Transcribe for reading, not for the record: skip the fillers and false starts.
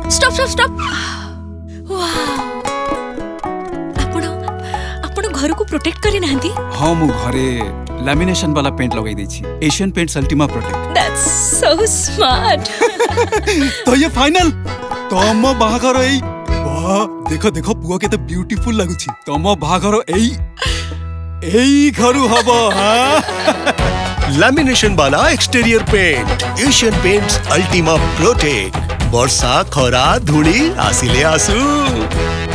Stop stop stop. आपण घर को प्रोटेक्ट करी नांती? हां मु घरे लैमिनेशन वाला पेंट लगाई देछि, Asian Paints Ultima Protect. That's so smart. तो ये फाइनल तम बाहागर एई वाह देखो देखो पुआ केते ब्यूटीफुल लागुछि। तम बाहागर एई घरु हबो। हां लैमिनेशन वाला exterior paint Asian Paints Ultima Protect. वर्षा खरा धूली आसिले आसु।